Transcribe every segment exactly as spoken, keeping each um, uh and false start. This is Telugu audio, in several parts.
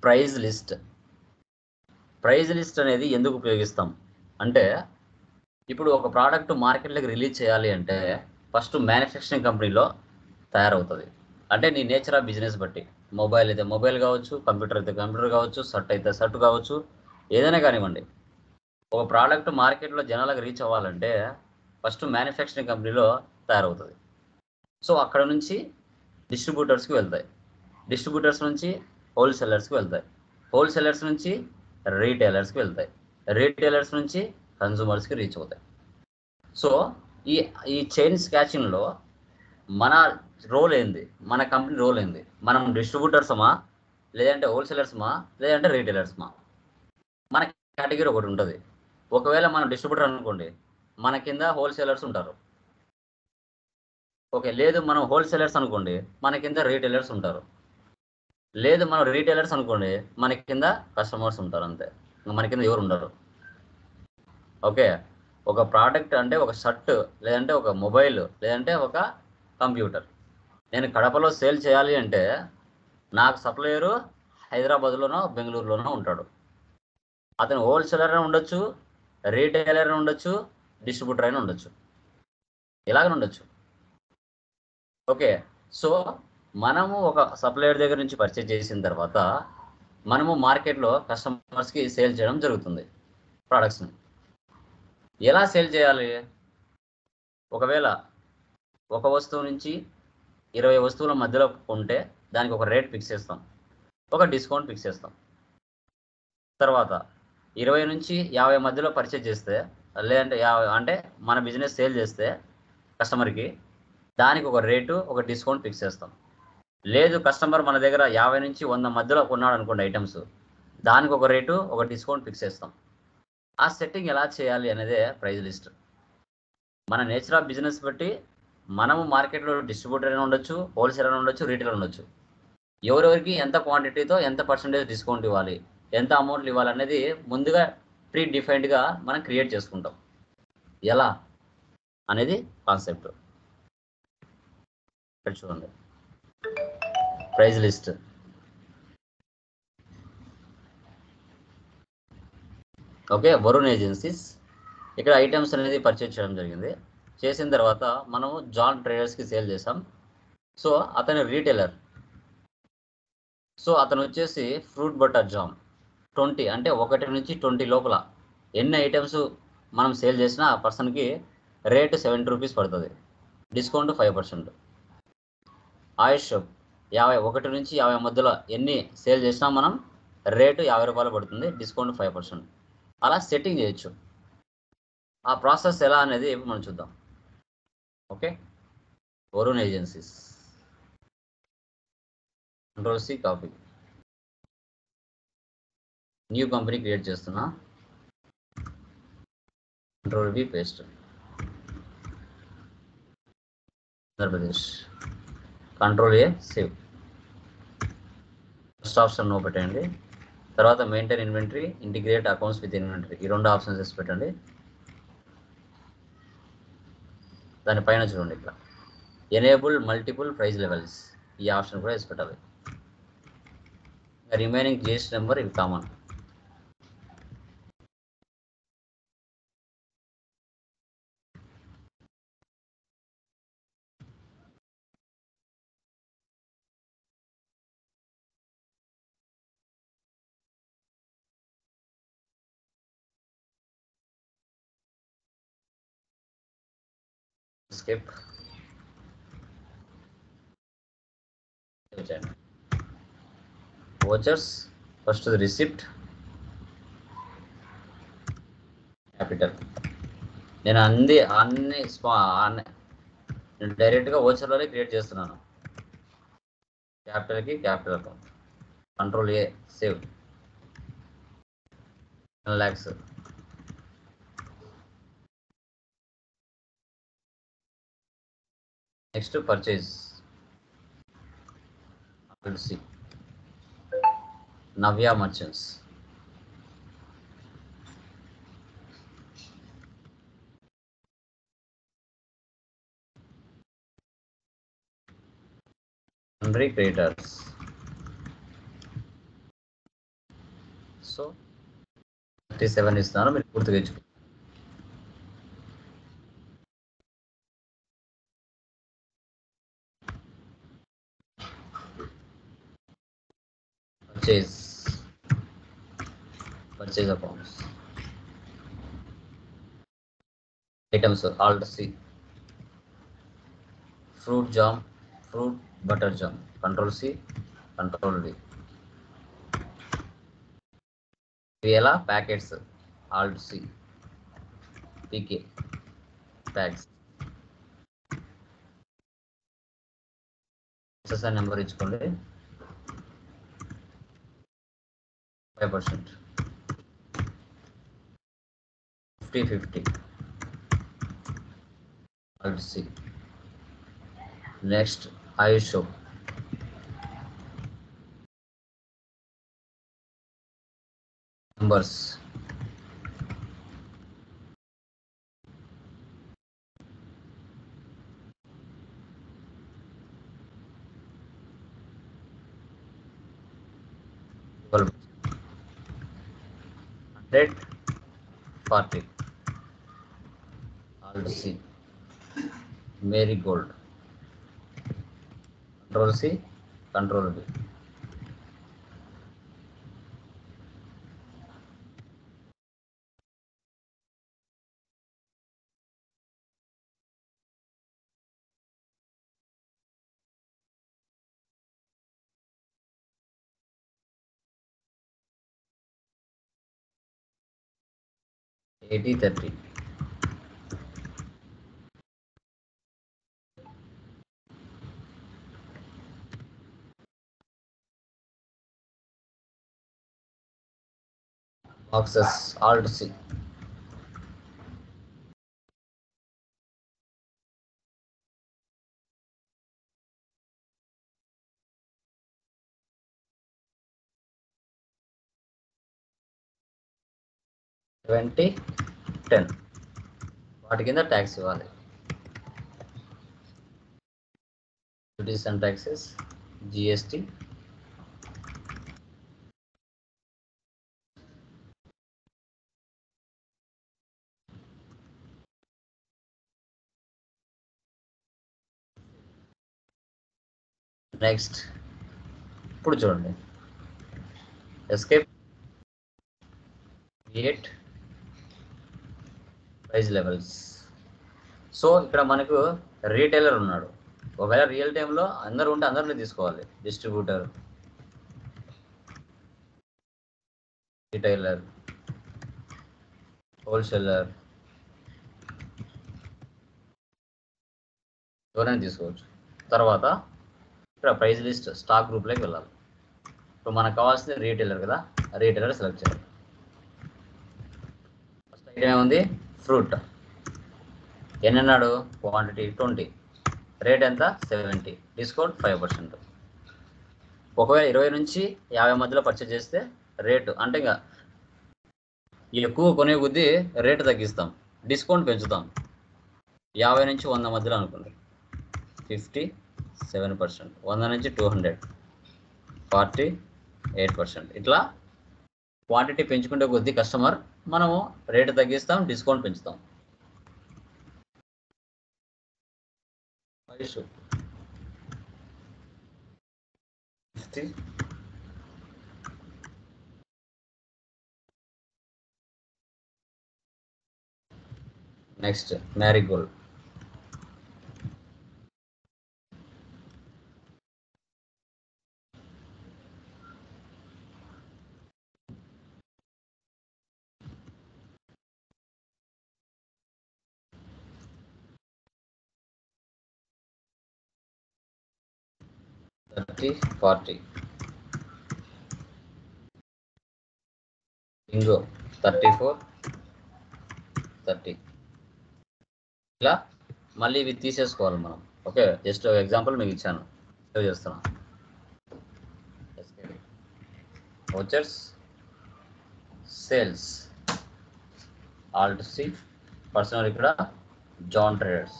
Price list. ప్రైజ్ లిస్ట్ అనేది ఎందుకు ఉపయోగిస్తాం అంటే, ఇప్పుడు ఒక ప్రోడక్ట్ మార్కెట్లోకి రిలీజ్ చేయాలి అంటే ఫస్ట్ మ్యానుఫ్యాక్చరింగ్ కంపెనీలో తయారవుతుంది. అంటే నీ నేచర్ ఆఫ్ బిజినెస్ బట్టి, మొబైల్ అయితే మొబైల్ కావచ్చు, కంప్యూటర్ అయితే కంప్యూటర్ కావచ్చు, షర్ట్ అయితే షర్ట్ కావచ్చు, ఏదైనా కానివ్వండి. ఒక ప్రోడక్ట్ మార్కెట్లో జనాలకు రీచ్ అవ్వాలంటే ఫస్ట్ మ్యానుఫ్యాక్చరింగ్ కంపెనీలో తయారవుతుంది. సో అక్కడ నుంచి డిస్ట్రిబ్యూటర్స్కి వెళ్తాయి, డిస్ట్రిబ్యూటర్స్ నుంచి హోల్సేలర్స్కి వెళ్తాయి, హోల్సేలర్స్ నుంచి రీటైలర్స్కి వెళ్తాయి, రీటైలర్స్ నుంచి కన్సూమర్స్కి రీచ్ అవుతాయి. సో ఈ ఈ చైన్ స్కాచింగ్లో మన రోల్ ఏంది, మన కంపెనీ రోల్ ఏంది? మనం డిస్ట్రిబ్యూటర్సమా, లేదంటే హోల్సేలర్స్మా, లేదంటే రీటైలర్స్మా? మన కేటగిరీ ఒకటి ఉంటుంది. ఒకవేళ మనం డిస్ట్రిబ్యూటర్ అనుకోండి, మన కింద హోల్సేలర్స్ ఉంటారు. ఓకే, లేదు మనం హోల్సేలర్స్ అనుకోండి, మన కింద రీటైలర్స్ ఉంటారు. లేదు మనం రీటైలర్స్ అనుకోండి, మన కింద కస్టమర్స్ ఉంటారు. అంతే, మన కింద ఎవరు ఉండరు. ఓకే, ఒక ప్రోడక్ట్ అంటే ఒక షర్ట్, లేదంటే ఒక మొబైల్, లేదంటే ఒక కంప్యూటర్ నేను కడపలో సేల్ చేయాలి అంటే నాకు సప్లయరు హైదరాబాద్లోనో బెంగళూరులోనో ఉంటాడు. అతను హోల్సేలర్ అయినా ఉండొచ్చు, రీటైలర్ అయినా ఉండొచ్చు, డిస్ట్రిబ్యూటర్ అయినా ఉండొచ్చు, ఇలాగనే ఉండొచ్చు. ఓకే, సో మనము ఒక సప్లయర్ దగ్గర నుంచి పర్చేజ్ చేసిన తర్వాత మనము మార్కెట్లో కస్టమర్స్కి సేల్ చేయడం జరుగుతుంది ప్రోడక్ట్స్ని. ఎలా సేల్ చేయాలి? ఒకవేళ ఒక వస్తువు నుంచి ఇరవై వస్తువుల మధ్యలో ఉంటే దానికి ఒక రేట్ ఫిక్స్ చేస్తాం, ఒక డిస్కౌంట్ ఫిక్స్ చేస్తాం. తర్వాత ఇరవై నుంచి యాభై మధ్యలో పర్చేజ్ చేస్తే, లేదంటే యాభై అంటే మన బిజినెస్ సేల్ చేస్తే కస్టమర్కి, దానికి ఒక రేటు, ఒక డిస్కౌంట్ ఫిక్స్ చేస్తాం. లేదు కస్టమర్ మన దగ్గర యాభై నుంచి వంద మధ్యలో కొన్నాడు అనుకోండి ఐటమ్స్, దానికి ఒక రేటు, ఒక డిస్కౌంట్ ఫిక్స్ చేస్తాం. ఆ సెట్టింగ్ ఎలా చేయాలి అనేదే ప్రైజ్ లిస్ట్. మన నేచర్ ఆఫ్ బిజినెస్ బట్టి మనము మార్కెట్లో డిస్ట్రిబ్యూటర్ అయినా ఉండొచ్చు, హోల్సేలర్ అయినా ఉండొచ్చు, రీటైలర్ ఉండొచ్చు. ఎవరెవరికి ఎంత క్వాంటిటీతో ఎంత పర్సెంటేజ్ డిస్కౌంట్ ఇవ్వాలి, ఎంత అమౌంట్లు ఇవ్వాలి అనేది ముందుగా ప్రీ డిఫైన్డ్గా మనం క్రియేట్ చేసుకుంటాం. ఎలా అనేది కాన్సెప్ట్. ఇక్కడ చూడండి, price list. Okay, Varun agencies. ఇక్కడ ఐటమ్స్ అనేది పర్చేజ్ చేయడం జరిగింది. చేసిన తర్వాత మనము జాన్ ట్రేడర్స్కి సేల్ చేసాం. సో అతను రీటైలర్. సో అతను వచ్చేసి ఫ్రూట్ బటర్ జామ్ ట్వంటీ, అంటే ఒకటి నుంచి ట్వంటీ లోపల ఎన్ని ఐటమ్స్ మనం సేల్ చేసినా ఆ పర్సన్కి రేటు సెవెంటీ రూపీస్ పడుతుంది, డిస్కౌంట్ ఫైవ్ పర్సెంట్. ఆయుష్ యాభై, ఒకటి నుంచి యాభై మధ్యలో ఎన్ని సేల్ చేసినా మనం రేటు యాభై రూపాయలు పడుతుంది, డిస్కౌంట్ ఫైవ్ పర్సెంట్. అలా సెట్టింగ్ చేయొచ్చు. ఆ ప్రాసెస్ ఎలా అనేది మనం చూద్దాం. Okay, Varun agencies, control C, copy, new company create చేస్తున్నా, control V, paste, Andhra Pradesh, control A, save. First option no పెట్టండి. తర్వాత maintain inventory, integrate accounts with inventory, ఈ రెండు ఆప్షన్స్ వేసి పెట్టండి. దానిపైన చూడండి, ఇక్కడ ఎనేబుల్ మల్టిపుల్ ప్రైస్ లెవెల్స్, ఈ ఆప్షన్ కూడా వేసి పెట్టాలి. రిమైనింగ్ జిఎస్టీ నెంబర్ ఇవి common. Skip vouchers. First receipt capital. నేను అన్ని అన్ని స్మా నేను డైరెక్ట్గా వోచర్లోనే క్రియేట్ చేస్తున్నాను. క్యాపిటల్కి capital account, control A, save. Ten lakhs. Next purchase, C, Navya merchants. Sundry Creators, so thirty seven ఇస్తున్నాను, మీరు పూర్తిగా ఇచ్చు. Purchase purchase accounts, items alt C, fruit jam, fruit butter jam, control C, control V. ఇవి packets, alt C, PK packs. SSI number ఇచ్చుకోండి, five percent, fifty fifty, alt C. Next ఐషో, numbers, hundred forty, alt C. Marigold, control C, control V. Eighty thirty, boxes, alt C. Twenty ten, వాటి కింద ట్యాక్స్ ఇవ్వాలి. Duties and taxes, GST, next ఇప్పుడు చూడండి, escape, create price levels. So ఇక్కడ మనకు రీటైలర్ ఉన్నాడు, ఒకవేళ రియల్ టైంలో అందరు ఉంటే అందరినీ తీసుకోవాలి. డిస్ట్రిబ్యూటర్, రీటైలర్, హోల్సేలర్, ఎవరైనా తీసుకోవచ్చు. తర్వాత ఇక్కడ ప్రైస్ లిస్ట్ స్టాక్ గ్రూప్లోకి వెళ్ళాలి. ఇప్పుడు మనకు కావాల్సింది రీటైలర్ కదా, రీటైలర్ సెలెక్ట్ చేయాలి. ఫస్ట్ ఐటమ్ ఏముంది, ఫ్రూట్. ఎన్ని అన్నాడు, క్వాంటిటీ ట్వంటీ, రేట్ ఎంత, సెవెంటీ, డిస్కౌంట్ ఫైవ్ పర్సెంట్. ఒకవేళ ఇరవై నుంచి యాభై మధ్యలో పర్చేజ్ చేస్తే రేటు అంటే ఇంకా ఎక్కువ కొనే కొద్దీ రేటు తగ్గిస్తాం, డిస్కౌంట్ పెంచుతాం. యాభై నుంచి వంద మధ్యలో అనుకోండి, ఫిఫ్టీ సెవెన్ పర్సెంట్, వంద నుంచి two hundred, forty eight percent. ఇట్లా క్వాంటిటీ పెంచుకుంటే కొద్దీ కస్టమర్ మనము రేటు తగ్గిస్తాం, డిస్కౌంట్ పెంచుతాం. Fifty, next marigold, thirty forty, ఇంగో థర్టీ ఫోర్ థర్టీ. ఇలా మళ్ళీ ఇవి తీసేసుకోవాలి మనం. ఓకే, జస్ట్ ఎగ్జాంపుల్ మీకు ఇచ్చాను, సేవ్ చేస్తున్నాను. Vouchers, sales, alt C, personal ఇక్కడ జాన్ ట్రేడర్స్.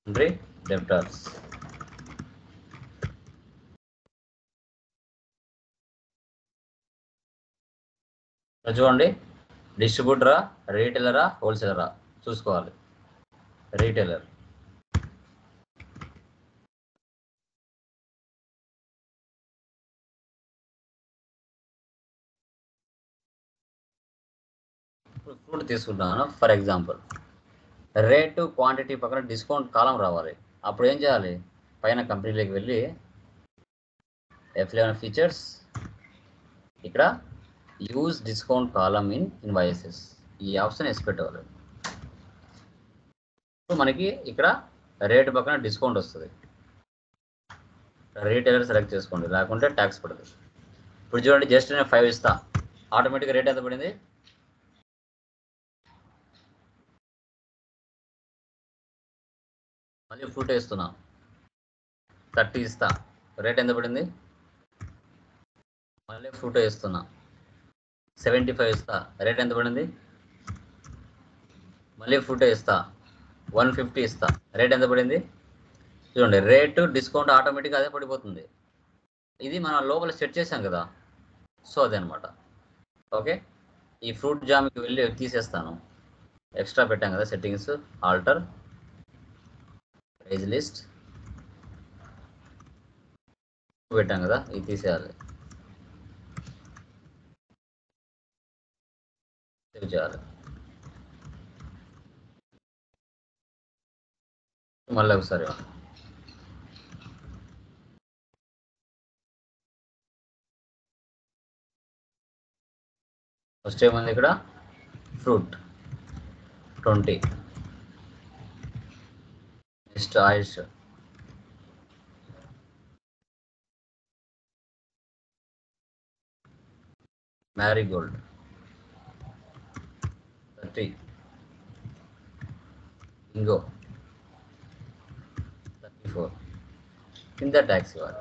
sundry debtors. చూడండి, డిస్ట్రిబ్యూటరా, రీటైలరా, హోల్సేలరా చూసుకోవాలి. రీటైలర్. ఫ్రూట్ తీసుకుంటాను ఫర్ ఎగ్జాంపుల్. రేటు క్వాంటిటీ పక్కన డిస్కౌంట్ కాలం రావాలి. అప్పుడు ఏం చేయాలి? పైన కంపెనీలోకి వెళ్ళి ఎఫ్ లెవెన్ ఫీచర్స్, ఇక్కడ use discount column in invoices, ఈ ఆప్షన్ వేసి పెట్టవాలి. మనకి ఇక్కడ రేటు పక్కన డిస్కౌంట్ వస్తుంది. రీటైలర్ సెలెక్ట్ చేసుకోండి, లేకుంటే ట్యాక్స్ పడుతుంది. ఇప్పుడు చూడండి, జస్ట్ నేను ఫైవ్ ఇస్తా, ఆటోమేటిక్గా రేట్ ఎంత పడింది? మళ్ళీ ఫ్రూట్ వేస్తున్నా, థర్టీ ఇస్తా, రేట్ ఎంత పడింది? మళ్ళీ ఫ్రూట్ వేస్తున్నా, సెవెంటీ ఫైవ్ ఇస్తా, రేట్ ఎంత పడింది? మళ్ళీ ఫ్రూట్ ఇస్తా, వన్ ఫిఫ్టీ ఇస్తా, రేట్ ఎంత పడింది? చూడండి, రేటు డిస్కౌంట్ ఆటోమేటిక్గా అదే పడిపోతుంది. ఇది మనం లోపల సెట్ చేసాం కదా, సో అదే అనమాట. ఓకే, ఈ ఫ్రూట్ జామ్కి వెళ్ళి తీసేస్తాను. ఎక్స్ట్రా పెట్టాం కదా సెట్టింగ్స్, ఆల్టర్ ప్రైజ్ లిస్ట్ పెట్టాం కదా, ఇది తీసేయాలి, సేవ్ చేయాలి. మళ్ళీ ఒకసారి ఫస్ట్ ఏముంది ఇక్కడ? Fruit twenty, next oils marigold thirty, ఇంగో థర్టీ ఫోర్, కింద ట్యాక్స్ ఇవ్వాలి.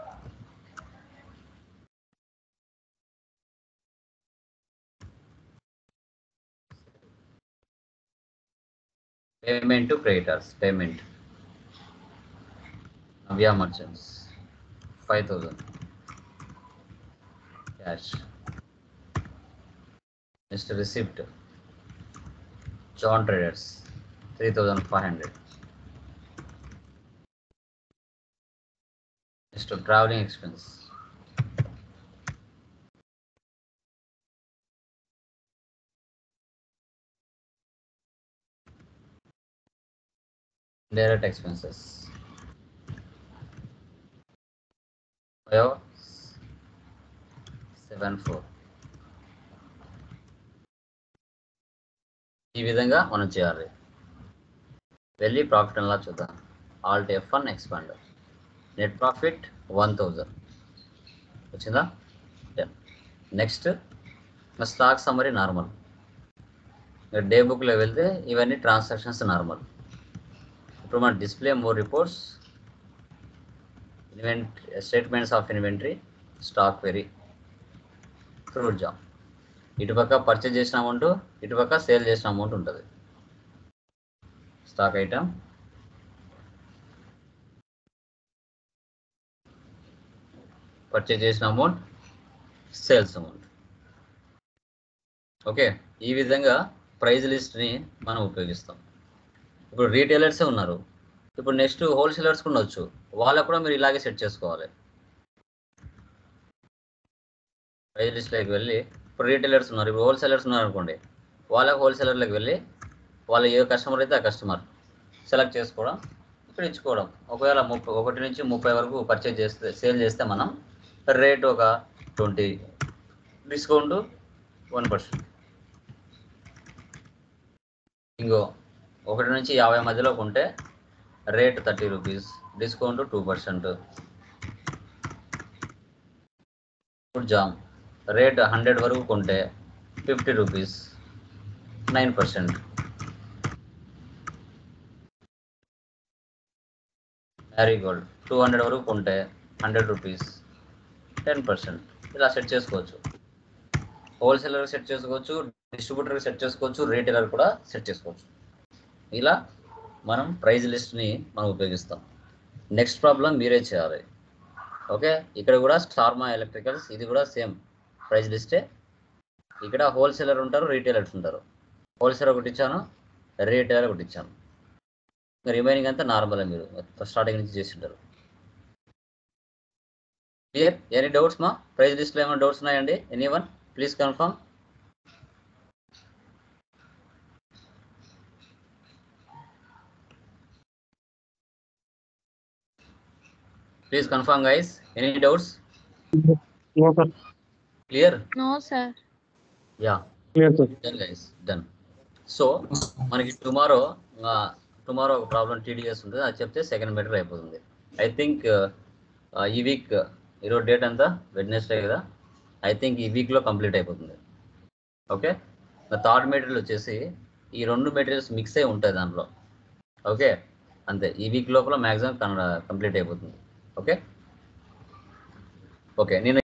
Payment to creditors, payment Navya merchants five thousand cash. Next receipt John traders three thousand five hundred. Next travelling expense direct expenses seven four. ఈ విధంగా మనం చేయాలి. వెళ్ళి ప్రాఫిట్ అలా చూద్దాం. Alt F one expand, net profit one thousand వచ్చిందా? Next stock summary normal. Day బుక్లో వెళ్తే ఇవన్నీ ట్రాన్సాక్షన్స్ నార్మల్. ఇప్పుడు మన display more reports, inventory statements of inventory, stock query, fruit jam. ఇటుపక్క పర్చేజ్ చేసిన అమౌంట్, ఇటుపక్క సేల్ చేసిన అమౌంట్ ఉంటుంది. స్టాక్ ఐటమ్, పర్చేజ్ చేసిన అమౌంట్, సేల్స్ అమౌంట్. ఓకే, ఈ విధంగా ప్రైజ్ లిస్ట్ని మనం ఉపయోగిస్తాం. ఇప్పుడు రీటైలర్సే ఉన్నారు, ఇప్పుడు నెక్స్ట్ హోల్సేలర్స్ ఉండొచ్చు, వాళ్ళకు కూడా మీరు ఇలాగే సెట్ చేసుకోవాలి. ప్రైజ్ లిస్ట్లోకి వెళ్ళి, ఇప్పుడు రీటైలర్స్ ఉన్నారు, ఇప్పుడు హోల్సేలర్స్ ఉన్నారు అనుకోండి, వాళ్ళకి హోల్సేలర్లోకి వెళ్ళి వాళ్ళ ఏ కస్టమర్ అయితే ఆ కస్టమర్ సెలెక్ట్ చేసుకోవడం, ఇక్కడ ఇచ్చుకోవడం. ఒకవేళ ముప్పై ఒకటి నుంచి ముప్పై వరకు పర్చేజ్ చేస్తే, సేల్ చేస్తే మనం రేట్ ఒక ట్వంటీ, డిస్కౌంట్ వన్ పర్సెంట్. ఇంకో ఒకటి నుంచి యాభై మధ్యలో కొంటే rate thirty rupees, discount two percent. Fruit jam rate hundred వరకు కొంటే fifty rupees, nine percent. Marigold two hundred వరకు కొంటే హండ్రెడ్ రూపీస్, టెన్ పర్సెంట్. ఇలా సెట్ చేసుకోవచ్చు. హోల్సేలర్ సెట్ చేసుకోవచ్చు, డిస్ట్రిబ్యూటర్ సెట్ చేసుకోవచ్చు, రీటైలర్ కూడా సెట్ చేసుకోవచ్చు. ఇలా మనం ప్రైజ్ లిస్ట్ని మనం ఉపయోగిస్తాం. నెక్స్ట్ ప్రాబ్లం మీరే చేయాలి. ఓకే, ఇక్కడ కూడా స్టార్మా ఎలక్ట్రికల్స్, ఇది కూడా సేమ్ ప్రైజ్ లిస్టే. ఇక్కడ హోల్సేలర్ ఉంటారు, రీటైలర్స్ ఉంటారు. హోల్సేలర్ ఒకటి ఇచ్చాను, రీటైలర్ ఒకటి ఇచ్చాను. రిమైనింగ్ అంతా నార్మల్ మీరు స్టార్టింగ్ నుంచి చేసి ఉంటారు. క్లియర్? ఎనీ డౌట్స్ మా ప్రైజ్ లిస్ట్లో ఏమైనా డౌట్స్ ఉన్నాయండి? Any one please confirm. Please confirm, guys. Any doubts? No, sir. Clear? No, sir. Yeah. Clear, sir. Done, guys. Done. So, మనకి టుమారో టుమారో ఒక ప్రాబ్లం టీడీఎస్ ఉంటుంది, అది చెప్తే సెకండ్ మెటర్ అయిపోతుంది. ఐ థింక్ ఈ వీక్, ఈరోజు డేట్ అంతా వెడ్నెస్డే కదా, ఐ థింక్ ఈ వీక్లో కంప్లీట్ అయిపోతుంది. ఓకే, థర్డ్ మెటీరియల్ వచ్చేసి ఈ రెండు మెటీరియల్స్ మిక్స్ అయి ఉంటాయి దాంట్లో. ఓకే, అంతే. ఈ వీక్ లోపల మ్యాక్సిమం కంప్లీట్ అయిపోతుంది. ఓకే ఓకే నేను